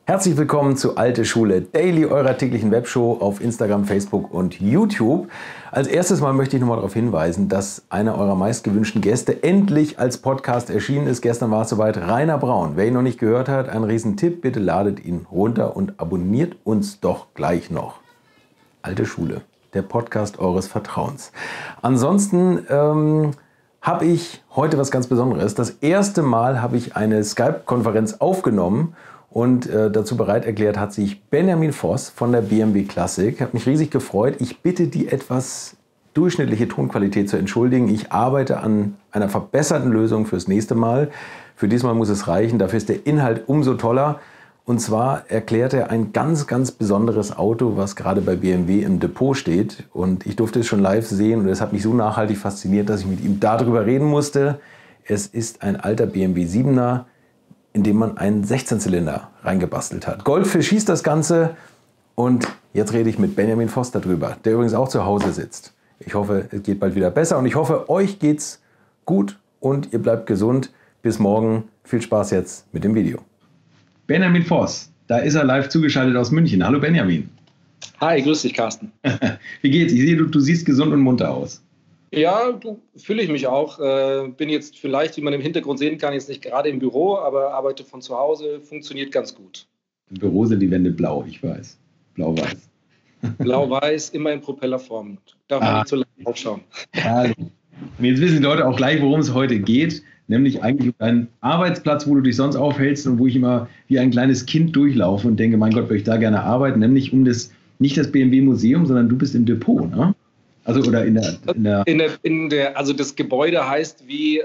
Herzlich willkommen zu Alte Schule Daily, eurer täglichen Webshow auf Instagram, Facebook und YouTube. Als erstes Mal möchte ich nochmal darauf hinweisen, dass einer eurer meistgewünschten Gäste endlich als Podcast erschienen ist. Gestern war es soweit. Rainer Braun. Wer ihn noch nicht gehört hat, ein Riesentipp. Bitte ladet ihn runter und abonniert uns doch gleich noch. Alte Schule, der Podcast eures Vertrauens. Ansonsten habe ich heute was ganz Besonderes. Das erste Mal habe ich eine Skype-Konferenz aufgenommen. Und dazu bereit erklärt hat sich Benjamin Voss von der BMW Classic. Hat mich riesig gefreut. Ich bitte die etwas durchschnittliche Tonqualität zu entschuldigen. Ich arbeite an einer verbesserten Lösung fürs nächste Mal. Für diesmal muss es reichen. Dafür ist der Inhalt umso toller. Und zwar erklärt er ein ganz, ganz besonderes Auto, was gerade bei BMW im Depot steht. Und ich durfte es schon live sehen und es hat mich so nachhaltig fasziniert, dass ich mit ihm darüber reden musste. Es ist ein alter BMW 7er, in dem man einen 16-Zylinder reingebastelt hat. Goldfisch hieß das Ganze und jetzt rede ich mit Benjamin Voss darüber, der übrigens auch zu Hause sitzt. Ich hoffe, es geht bald wieder besser und ich hoffe, euch geht's gut und ihr bleibt gesund. Bis morgen. Viel Spaß jetzt mit dem Video. Benjamin Voss, da ist er live zugeschaltet aus München. Hallo Benjamin. Hi, grüß dich Carsten. Wie geht's? Ich sehe, du siehst gesund und munter aus. Ja, fühle ich mich auch. Bin jetzt vielleicht, wie man im Hintergrund sehen kann, jetzt nicht gerade im Büro, aber arbeite von zu Hause, funktioniert ganz gut. Im Büro sind die Wände blau, ich weiß. Blau-weiß. Blau-weiß, immer in Propellerform. Darf man nicht so lange aufschauen. Ja. Und jetzt wissen die Leute auch gleich, worum es heute geht, nämlich eigentlich um deinen Arbeitsplatz, wo du dich sonst aufhältst und wo ich immer wie ein kleines Kind durchlaufe und denke, mein Gott, würde ich da gerne arbeiten, nämlich um nicht das BMW-Museum, sondern du bist im Depot, ne? Also oder also das Gebäude heißt wie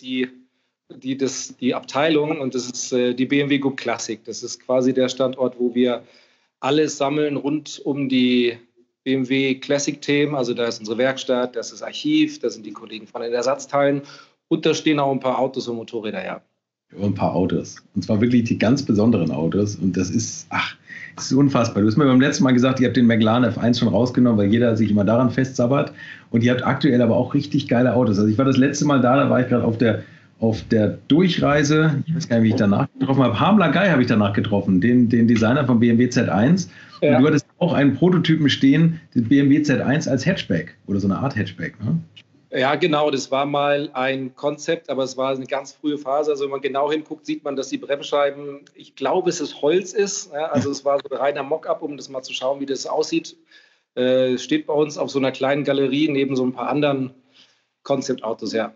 die Abteilung und das ist die BMW Group Classic. Das ist quasi der Standort, wo wir alles sammeln rund um die BMW Classic-Themen. Also da ist unsere Werkstatt, das ist das Archiv, da sind die Kollegen von den Ersatzteilen und da stehen auch ein paar Autos und Motorräder, ja. Ein paar Autos. Und zwar wirklich die ganz besonderen Autos. Und das ist unfassbar. Du hast mir beim letzten Mal gesagt, ihr habt den McLaren F1 schon rausgenommen, weil jeder sich immer daran festsabbert. Und ihr habt aktuell aber auch richtig geile Autos. Also ich war das letzte Mal da war ich gerade auf der Durchreise. Ich weiß gar nicht, wie ich danach getroffen habe. Harm Lagai habe ich danach getroffen, den Designer von BMW Z1. Ja. Und du hattest auch einen Prototypen stehen, den BMW Z1 als Hatchback oder so eine Art Hatchback, ne? Ja, genau, das war mal ein Konzept, aber es war eine ganz frühe Phase. Also wenn man genau hinguckt, sieht man, dass die Bremsscheiben, ich glaube, es ist Holz ist. Ja, also es war so ein reiner Mock-up, um das mal zu schauen, wie das aussieht. Steht bei uns auf so einer kleinen Galerie neben so ein paar anderen Konzeptautos, ja.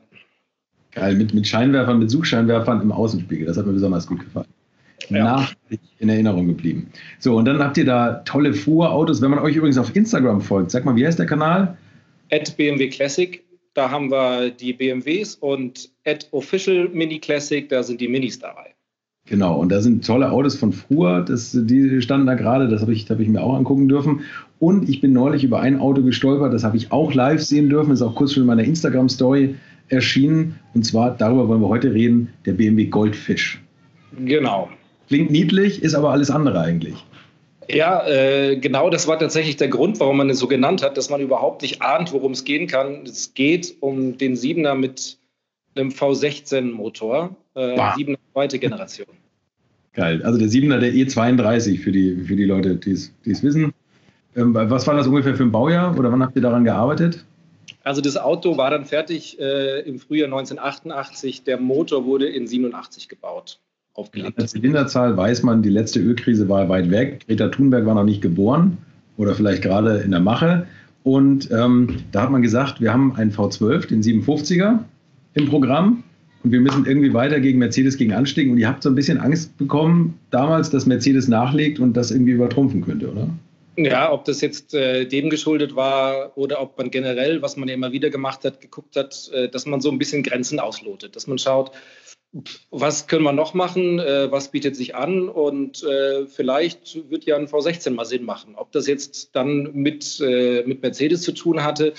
Geil, mit Scheinwerfern, mit Suchscheinwerfern im Außenspiegel. Das hat mir besonders gut gefallen. Ja. Nachhaltig in Erinnerung geblieben. So, und dann habt ihr da tolle Fuhrautos. Wenn man euch übrigens auf Instagram folgt, sag mal, wie heißt der Kanal? @BMW Classic. Da haben wir die BMWs und @Official Mini Classic, da sind die Minis dabei. Genau, und da sind tolle Autos von früher, die standen da gerade, das habe ich mir auch angucken dürfen. Und ich bin neulich über ein Auto gestolpert, das habe ich auch live sehen dürfen, ist auch kurz schon in meiner Instagram-Story erschienen. Und zwar, darüber wollen wir heute reden, der BMW Goldfisch. Genau. Klingt niedlich, ist aber alles andere eigentlich. Ja, genau, das war tatsächlich der Grund, warum man es so genannt hat, dass man überhaupt nicht ahnt, worum es gehen kann. Es geht um den 7er mit einem V16-Motor, 7er zweite Generation. Geil, also der 7er, der E32 für die Leute, die es wissen. Was war das ungefähr für ein Baujahr oder wann habt ihr daran gearbeitet? Also das Auto war dann fertig im Frühjahr 1988, der Motor wurde in 87 gebaut. Aufgelegt. Die Zylinderzahl weiß man, die letzte Ölkrise war weit weg. Greta Thunberg war noch nicht geboren oder vielleicht gerade in der Mache. Und da hat man gesagt, wir haben einen V12, den 750er im Programm und wir müssen irgendwie weiter gegen Mercedes gegen anstinken. Und ihr habt so ein bisschen Angst bekommen damals, dass Mercedes nachlegt und das irgendwie übertrumpfen könnte, oder? Ja, ob das jetzt dem geschuldet war oder ob man generell, was man ja immer wieder gemacht hat, geguckt hat, dass man so ein bisschen Grenzen auslotet, dass man schaut, was können wir noch machen, was bietet sich an und vielleicht wird ja ein V16 mal Sinn machen. Ob das jetzt dann mit Mercedes zu tun hatte,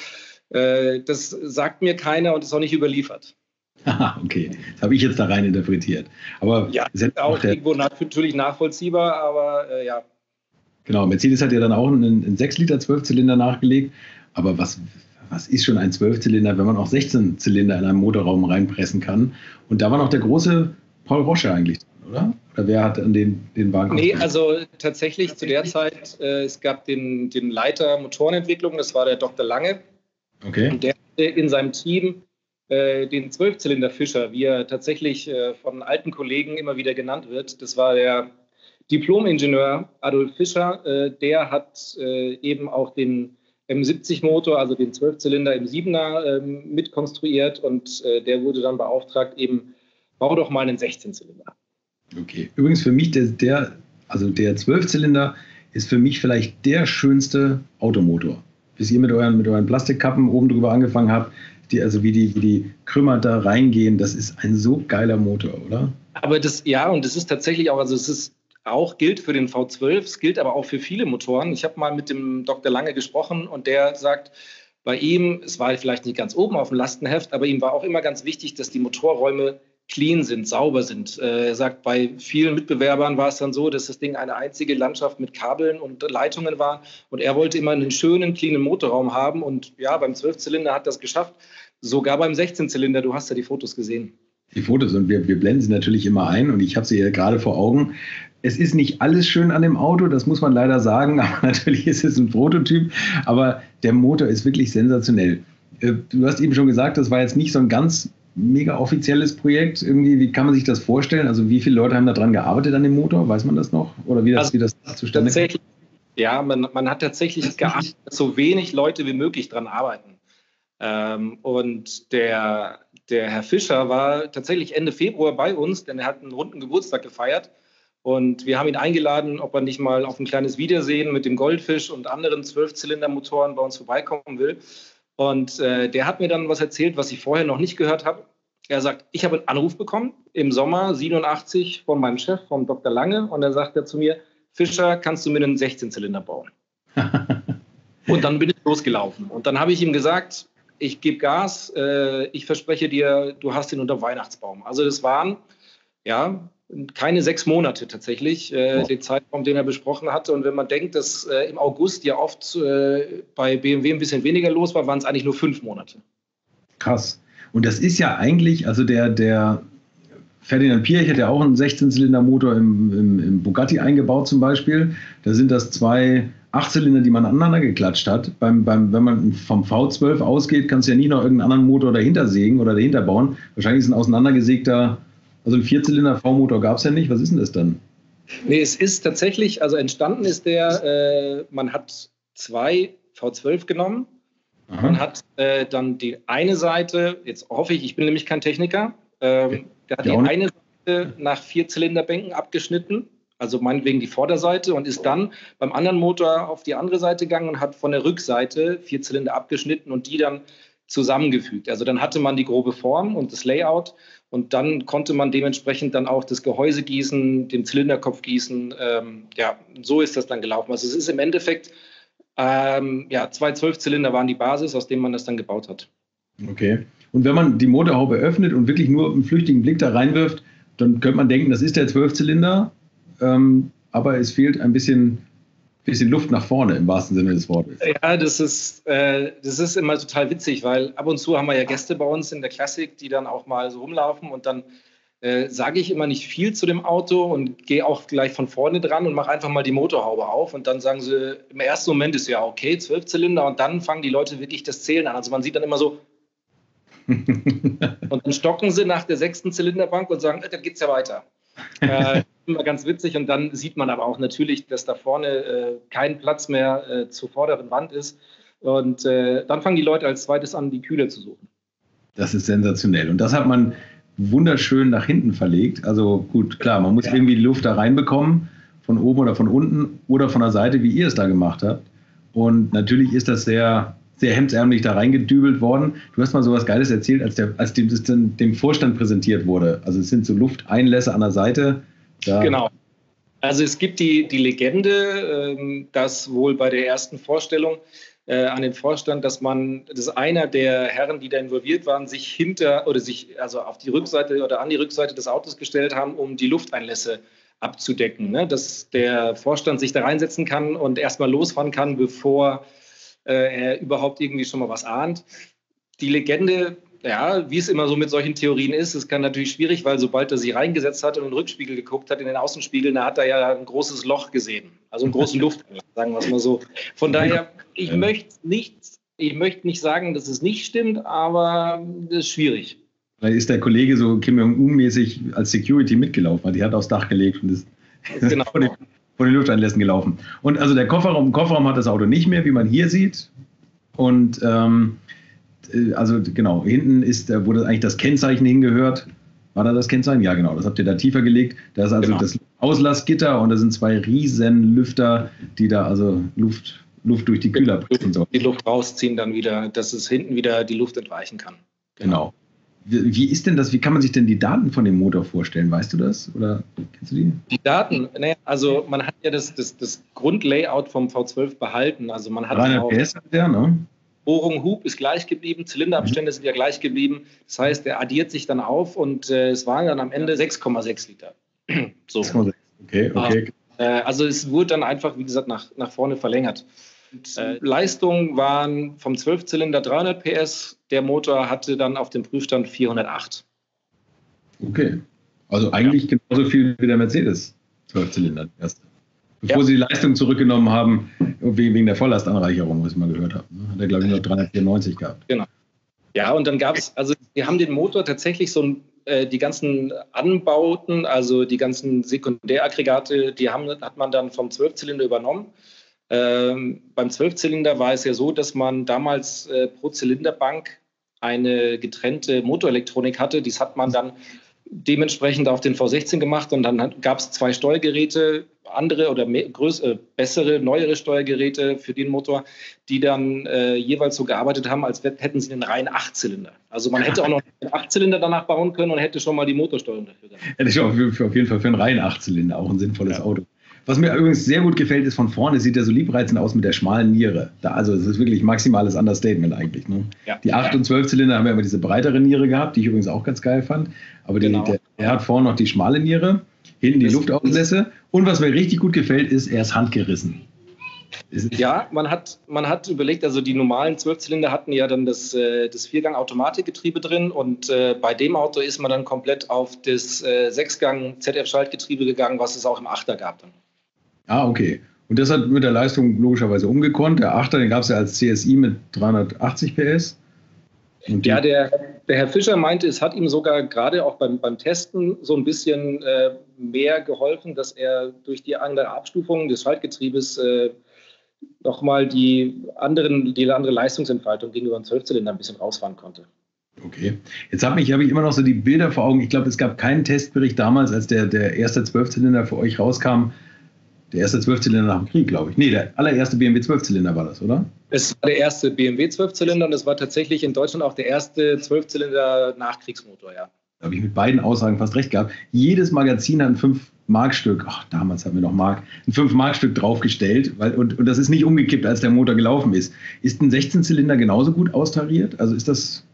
das sagt mir keiner und ist auch nicht überliefert. Aha, okay, das habe ich jetzt da rein interpretiert. Aber ja, ist auch irgendwo natürlich nachvollziehbar, aber ja. Genau, Mercedes hat ja dann auch einen 6 Liter 12-Zylinder nachgelegt, aber was ist schon ein 12-Zylinder, wenn man auch 16 Zylinder in einem Motorraum reinpressen kann? Und da war noch der große Paul Rosche eigentlich, oder? Oder wer hat an den Wagen? Nee, also tatsächlich zu der Zeit, es gab den Leiter Motorenentwicklung, das war der Dr. Lange. Okay. Und der hatte in seinem Team den Zwölfzylinder Fischer, wie er tatsächlich von alten Kollegen immer wieder genannt wird. Das war der Diplom-Ingenieur Adolf Fischer. Der hat eben auch den M70-Motor, also den Zwölfzylinder im 7er mitkonstruiert und der wurde dann beauftragt, eben, bau doch mal einen 16-Zylinder. Okay. Übrigens für mich, der Zwölfzylinder ist für mich vielleicht der schönste Automotor. Bis ihr mit euren Plastikkappen oben drüber angefangen habt, wie die Krümmer da reingehen, das ist ein so geiler Motor, oder? Aber das ist tatsächlich auch, also es ist auch, gilt für den V12, es gilt aber auch für viele Motoren. Ich habe mal mit dem Dr. Lange gesprochen und der sagt, bei ihm, es war vielleicht nicht ganz oben auf dem Lastenheft, aber ihm war auch immer ganz wichtig, dass die Motorräume clean sind, sauber sind. Er sagt, bei vielen Mitbewerbern war es dann so, dass das Ding eine einzige Landschaft mit Kabeln und Leitungen war und er wollte immer einen schönen, cleanen Motorraum haben und ja, beim 12-Zylinder hat das geschafft, sogar beim 16-Zylinder, du hast ja die Fotos gesehen. Die Fotos und wir blenden sie natürlich immer ein und ich habe sie ja gerade vor Augen. Es ist nicht alles schön an dem Auto, das muss man leider sagen, aber natürlich ist es ein Prototyp, aber der Motor ist wirklich sensationell. Du hast eben schon gesagt, das war jetzt nicht so ein ganz mega offizielles Projekt. Irgendwie, wie kann man sich das vorstellen? Also wie viele Leute haben daran gearbeitet an dem Motor? Weiß man das noch? Oder wie das zustande kommt? Ja, man hat tatsächlich geachtet, dass so wenig Leute wie möglich daran arbeiten. Und der Herr Fischer war tatsächlich Ende Februar bei uns, denn er hat einen runden Geburtstag gefeiert. Und wir haben ihn eingeladen, ob er nicht mal auf ein kleines Wiedersehen mit dem Goldfisch und anderen 12-Zylinder-Motoren bei uns vorbeikommen will. Und der hat mir dann was erzählt, was ich vorher noch nicht gehört habe. Er sagt, ich habe einen Anruf bekommen im Sommer 87 von meinem Chef, vom Dr. Lange. Und er sagt zu mir, Fischer, kannst du mir einen 16-Zylinder bauen? Und dann bin ich losgelaufen. Und dann habe ich ihm gesagt, ich gebe Gas, ich verspreche dir, du hast ihn unter Weihnachtsbaum. Also das waren, ja, keine 6 Monate tatsächlich, den Zeitraum, den er besprochen hatte. Und wenn man denkt, dass im August ja oft bei BMW ein bisschen weniger los war, waren es eigentlich nur 5 Monate. Krass. Und das ist ja eigentlich, also der Ferdinand Piëch hat ja auch einen 16-Zylinder-Motor im Bugatti eingebaut zum Beispiel. Da sind das 2 8-Zylinder, die man aneinander geklatscht hat. Wenn man vom V12 ausgeht, kannst du ja nie noch irgendeinen anderen Motor dahinter sägen oder dahinter bauen. Wahrscheinlich ist ein auseinandergesägter, also ein 4-Zylinder V-Motor gab es ja nicht. Was ist denn das dann? Nee, es ist tatsächlich, also entstanden ist man hat 2 V12 genommen. Aha. Man hat dann die eine Seite, jetzt hoffe ich bin nämlich kein Techniker, der hat die eine Seite nach 4-Zylinderbänken abgeschnitten, also meinetwegen die Vorderseite, und ist dann beim anderen Motor auf die andere Seite gegangen und hat von der Rückseite 4 Zylinder abgeschnitten und die dann zusammengefügt. Also dann hatte man die grobe Form und das Layout und dann konnte man dementsprechend dann auch das Gehäuse gießen, den Zylinderkopf gießen. Ja, so ist das dann gelaufen. Also es ist im Endeffekt, 2 12-Zylinder waren die Basis, aus denen man das dann gebaut hat. Okay. Und wenn man die Motorhaube öffnet und wirklich nur einen flüchtigen Blick da reinwirft, dann könnte man denken, das ist der 12-Zylinder, aber es fehlt ein bisschen Luft nach vorne im wahrsten Sinne des Wortes. Ja, das ist immer total witzig, weil ab und zu haben wir ja Gäste bei uns in der Klassik, die dann auch mal so rumlaufen und dann sage ich immer nicht viel zu dem Auto und gehe auch gleich von vorne dran und mache einfach mal die Motorhaube auf und dann sagen sie, im ersten Moment ist ja okay, 12-Zylinder und dann fangen die Leute wirklich das Zählen an. Also man sieht dann immer so und dann stocken sie nach der 6. Zylinderbank und sagen, dann geht's ja weiter. Immer ganz witzig und dann sieht man aber auch natürlich, dass da vorne kein Platz mehr zur vorderen Wand ist und dann fangen die Leute als zweites an, die Kühler zu suchen. Das ist sensationell und das hat man wunderschön nach hinten verlegt. Also gut, klar, man muss irgendwie die Luft da reinbekommen, von oben oder von unten oder von der Seite, wie ihr es da gemacht habt. Und natürlich ist das sehr, sehr hemdsärmlich da reingedübelt worden. Du hast mal so was Geiles erzählt, als das dem Vorstand präsentiert wurde. Also es sind so Lufteinlässe an der Seite. Da genau. Also es gibt die Legende, dass wohl bei der ersten Vorstellung an den Vorstand, dass einer der Herren, die da involviert waren, sich auf die Rückseite oder an die Rückseite des Autos gestellt haben, um die Lufteinlässe abzudecken, ne? Dass der Vorstand sich da reinsetzen kann und erstmal losfahren kann, bevor er überhaupt irgendwie schon mal was ahnt. Die Legende ja, wie es immer so mit solchen Theorien ist, es kann natürlich schwierig, weil sobald er sie reingesetzt hat und in den Rückspiegel geguckt hat, in den Außenspiegel, da hat er ja ein großes Loch gesehen. Also einen großen Lufteinlass, sagen wir es mal so. Von daher, ich möchte nicht sagen, dass es nicht stimmt, aber das ist schwierig. Da ist der Kollege so Kim Jong-un-mäßig als Security mitgelaufen. Die hat aufs Dach gelegt und ist genau vor den Lufteinlässen gelaufen. Und also im Kofferraum hat das Auto nicht mehr, wie man hier sieht. Und also genau, hinten ist, wo das eigentlich das Kennzeichen hingehört. War da das Kennzeichen? Ja, genau, das habt ihr da tiefer gelegt. Da ist also das Auslassgitter und da sind 2 riesen Lüfter, die da also Luft durch die Kühler bringen sollen. Die Luft rausziehen dann wieder, dass es hinten wieder die Luft entweichen kann. Genau. Wie ist denn das? Wie kann man sich denn die Daten von dem Motor vorstellen? Weißt du das? Oder kennst du die? Die Daten, naja, also man hat ja das Grundlayout vom V12 behalten. Also man hat 300 PS, ne? Bohrung, Hub ist gleich geblieben, Zylinderabstände sind ja gleich geblieben. Das heißt, der addiert sich dann auf und es waren dann am Ende 6,6 Liter. So. 6,6, okay. Also es wurde dann einfach, wie gesagt, nach vorne verlängert. Leistung waren vom 12-Zylinder 300 PS, der Motor hatte dann auf dem Prüfstand 408. Okay, also eigentlich genauso viel wie der Mercedes 12-Zylinder. Bevor sie die Leistung zurückgenommen haben, wegen der Volllastanreicherung, was ich mal gehört habe. Hat er, glaube ich, nur 394 gehabt. Genau. Ja, und dann gab es, also wir haben den Motor tatsächlich die ganzen Anbauten, also die ganzen Sekundäraggregate, hat man dann vom 12-Zylinder übernommen. Beim 12-Zylinder war es ja so, dass man damals pro Zylinderbank eine getrennte Motorelektronik hatte. Dies hat man dann dementsprechend auf den V16 gemacht und dann gab es 2 Steuergeräte, andere oder bessere, neuere Steuergeräte für den Motor, die dann jeweils so gearbeitet haben, als hätten sie einen reinen 8-Zylinder. Also man hätte auch noch einen 8-Zylinder danach bauen können und hätte schon mal die Motorsteuerung dafür gehabt. Hätte ich auf jeden Fall für einen reinen 8-Zylinder auch ein sinnvolles Auto. Was mir übrigens sehr gut gefällt, ist von vorne, sieht der so liebreizend aus mit der schmalen Niere. Also es ist wirklich maximales Understatement eigentlich. Ne? Ja. Die 8- und 12-Zylinder haben ja immer diese breitere Niere gehabt, die ich übrigens auch ganz geil fand. Aber der hat vorne noch die schmale Niere, hinten die Luftauslässe. Und was mir richtig gut gefällt, ist, er ist handgerissen. Ja, man hat überlegt, also die normalen 12-Zylinder hatten ja dann das 4-Gang-Automatikgetriebe drin und bei dem Auto ist man dann komplett auf das 6-Gang ZF-Schaltgetriebe gegangen, was es auch im 8er gab dann. Ah, okay. Und das hat mit der Leistung logischerweise umgekonnt. Der 8er, den gab es ja als CSI mit 380 PS. Und ja, der Herr Fischer meinte, es hat ihm sogar gerade auch beim Testen so ein bisschen mehr geholfen, dass er durch die andere Abstufung des Schaltgetriebes nochmal die andere Leistungsentfaltung gegenüber dem 12-Zylinder ein bisschen rausfahren konnte. Okay. Jetzt habe ich immer noch so die Bilder vor Augen. Ich glaube, es gab keinen Testbericht damals, als der erste 12-Zylinder für euch rauskam. Der erste 12-Zylinder nach dem Krieg, glaube ich. Nee, der allererste BMW 12-Zylinder war das, oder? Es war der erste BMW 12-Zylinder und es war tatsächlich in Deutschland auch der erste 12-Zylinder Nachkriegsmotor, ja. Da habe ich mit beiden Aussagen fast recht gehabt. Jedes Magazin hat ein 5-Mark-Stück, damals hatten wir noch Mark, ein 5-Mark-Stück draufgestellt, und das ist nicht umgekippt, als der Motor gelaufen ist. Ist ein 16-Zylinder genauso gut austariert? Also ist das...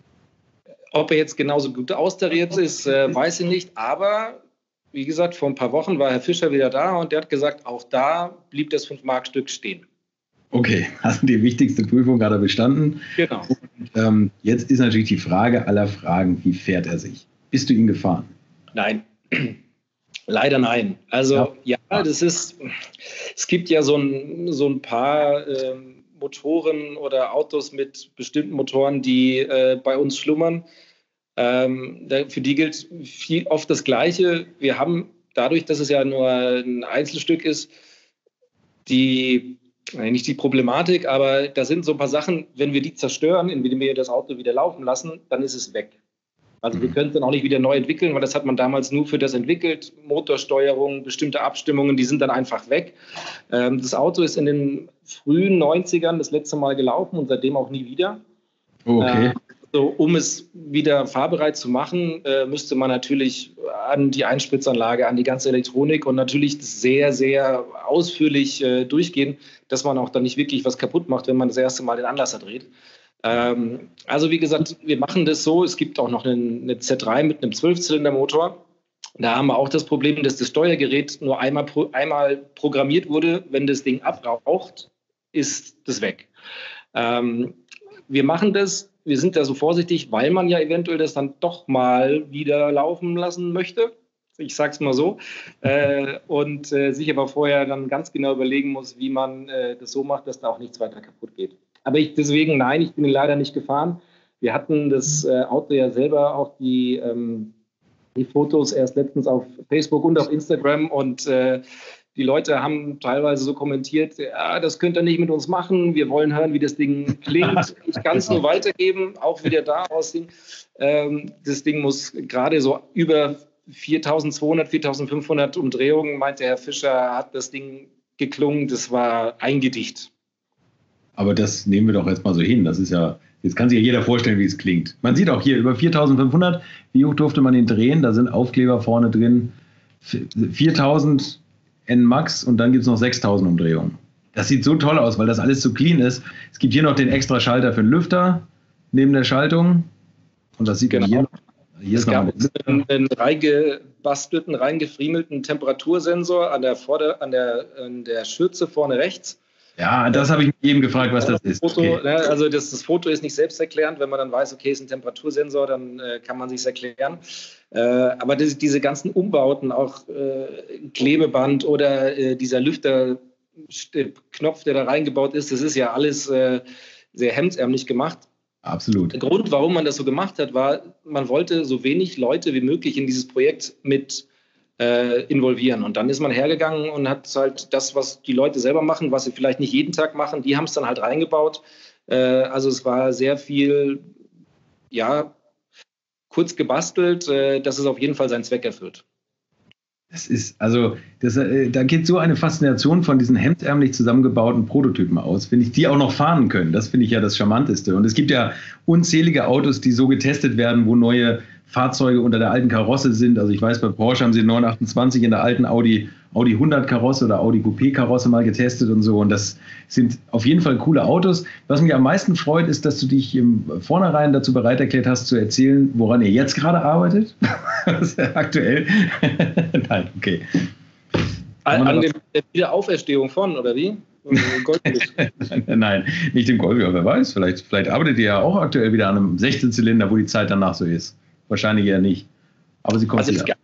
Ob er jetzt genauso gut austariert ist, weiß ich nicht, aber... Wie gesagt, vor ein paar Wochen war Herr Fischer wieder da und der hat gesagt, auch da blieb das 5-Mark-Stück stehen. Okay, also die wichtigste Prüfung hat er bestanden. Genau. Und, jetzt ist natürlich die Frage aller Fragen, wie fährt er sich? Bist du ihn gefahren? Nein, leider nein. Also es gibt ja so ein paar Motoren oder Autos mit bestimmten Motoren, die bei uns schlummern. Für die gilt oft das Gleiche. Wir haben dadurch, dass es ja nur ein Einzelstück ist, nicht die Problematik, aber da sind so ein paar Sachen, wenn wir die zerstören, indem wir das Auto wieder laufen lassen, dann ist es weg. Also wir können es dann auch nicht wieder neu entwickeln, weil das hat man damals nur für das entwickelt. Motorsteuerung, bestimmte Abstimmungen, die sind dann einfach weg. Das Auto ist in den frühen 90ern das letzte Mal gelaufen und seitdem auch nie wieder. Okay. Um es wieder fahrbereit zu machen, müsste man natürlich an die Einspritzanlage, an die ganze Elektronik und natürlich sehr, sehr ausführlich durchgehen, dass man auch dann nicht wirklich was kaputt macht, wenn man das erste Mal den Anlasser dreht. Also wie gesagt, wir machen das so. Es gibt auch noch eine Z3 mit einem 12-Zylinder-Motor. Da haben wir auch das Problem, dass das Steuergerät nur einmal programmiert wurde. Wenn das Ding abraucht, ist das weg. wir machen das, wir sind da so vorsichtig, weil man ja eventuell das dann doch mal wieder laufen lassen möchte. Ich sag's mal so. Und sich aber vorher dann ganz genau überlegen muss, wie man das so macht, dass da auch nichts weiter kaputt geht. Aber deswegen, nein, ich bin leider nicht gefahren. Wir hatten das Auto ja selber auch die Fotos erst letztens auf Facebook und auf Instagram und die Leute haben teilweise so kommentiert, ja, das könnt ihr nicht mit uns machen, wir wollen hören, wie das Ding klingt. Ich kann es nur weitergeben, auch wieder da aussehen. Das Ding muss gerade so über 4.200, 4.500 Umdrehungen, meinte Herr Fischer, hat das Ding geklungen, das war ein Gedicht. Aber das nehmen wir doch jetzt mal so hin, das ist ja, jetzt kann sich ja jeder vorstellen, wie es klingt. Man sieht auch hier über 4.500, wie hoch durfte man ihn drehen, da sind Aufkleber vorne drin, 4.000 N-Max und dann gibt es noch 6.000 Umdrehungen. Das sieht so toll aus, weil das alles so clean ist. Es gibt hier noch den extra Schalter für den Lüfter neben der Schaltung. Und das sieht man hier noch. Hier es gab einen reingebastelten, reingefriemelten Temperatursensor an der Schürze vorne rechts. Ja, das habe ich mich eben gefragt, was das ist. Foto, okay. Also das Foto ist nicht selbsterklärend. Wenn man dann weiß, okay, es ist ein Temperatursensor, dann kann man sich erklären. Aber diese ganzen Umbauten, auch Klebeband oder dieser Lüfterknopf, der da reingebaut ist, das ist ja alles sehr hemdsärmlich gemacht. Absolut. Der Grund, warum man das so gemacht hat, war, man wollte so wenig Leute wie möglich in dieses Projekt mit involvieren. Und dann ist man hergegangen und hat halt das, was die Leute selber machen, was sie vielleicht nicht jeden Tag machen, die haben es dann halt reingebaut. Also es war sehr viel, ja, kurz gebastelt, dass es auf jeden Fall seinen Zweck erfüllt. Das ist, also, da geht so eine Faszination von diesen hemdsärmlich zusammengebauten Prototypen aus, finde ich, die auch noch fahren können. Das finde ich ja das Charmanteste. Und es gibt ja unzählige Autos, die so getestet werden, wo neue Fahrzeuge unter der alten Karosse sind. Also ich weiß, bei Porsche haben sie den 928 in der alten Audi 100 Karosse oder Audi Coupé Karosse mal getestet und so. Und das sind auf jeden Fall coole Autos. Was mich am meisten freut, ist, dass du dich im Vornherein dazu bereit erklärt hast, zu erzählen, woran ihr jetzt gerade arbeitet. Aktuell. Nein, okay. An der Wiederauferstehung von, oder wie? Nein, nicht im Golf, wer weiß. Vielleicht arbeitet ihr ja auch aktuell wieder an einem 16-Zylinder, wo die Zeit danach so ist. Wahrscheinlich eher nicht. Aber sie kommt wieder.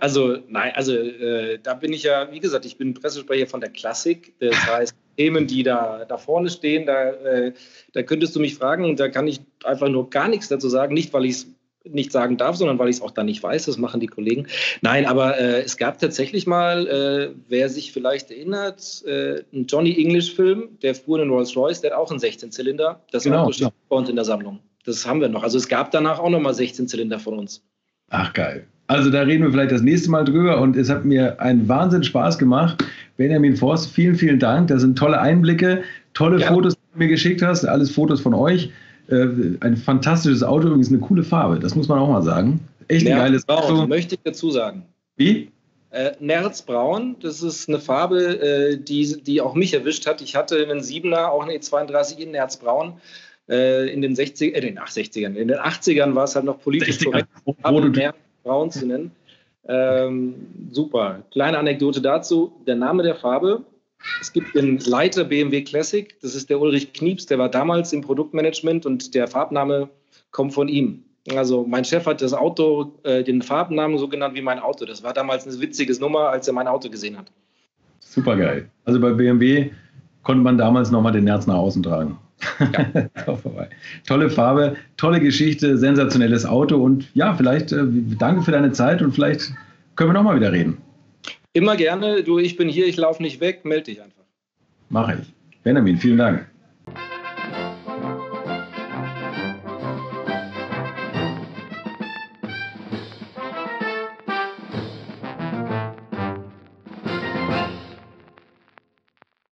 Da bin ich ja, wie gesagt, ich bin Pressesprecher von der Klassik. Das heißt, Themen, die da vorne stehen, da könntest du mich fragen, da kann ich einfach nur gar nichts dazu sagen. Nicht, weil ich es nicht sagen darf, sondern weil ich es auch dann nicht weiß. Das machen die Kollegen. Nein, aber es gab tatsächlich mal, wer sich vielleicht erinnert, einen Johnny English-Film, der fuhr einen Rolls-Royce, der hat auch einen 16-Zylinder. Das Auto steht bei uns in der Sammlung. Das haben wir noch. Also es gab danach auch noch mal 16-Zylinder von uns. Ach, geil. Also da reden wir vielleicht das nächste Mal drüber und es hat mir einen Wahnsinn Spaß gemacht. Benjamin Forst, vielen, vielen Dank. Das sind tolle Einblicke, tolle Fotos, die du mir geschickt hast. Alles Fotos von euch. Ein fantastisches Auto, übrigens eine coole Farbe. Das muss man auch mal sagen. Echt ein geiles Auto. Möchte ich dazu sagen. Wie? Nerzbraun, das ist eine Farbe, die auch mich erwischt hat. Ich hatte einen 7er, auch einen E32 in Nerzbraun. In den 60ern. In den 80ern war es halt noch politisch korrekt, Nerzbraun zu nennen. Super. Kleine Anekdote dazu. Der Name der Farbe. Es gibt den Leiter BMW Classic. Das ist der Ulrich Knieps. Der war damals im Produktmanagement und der Farbname kommt von ihm. Also mein Chef hat das Auto, den Farbnamen so genannt wie mein Auto. Das war damals eine witzige Nummer, als er mein Auto gesehen hat. Super geil. Also bei BMW konnte man damals nochmal den Nerz nach außen tragen. Ja. Tolle Farbe, tolle Geschichte, sensationelles Auto und ja, vielleicht danke für deine Zeit und vielleicht können wir nochmal wieder reden. Immer gerne. Du, ich bin hier, ich laufe nicht weg, melde dich einfach. Mache ich. Benjamin, vielen Dank.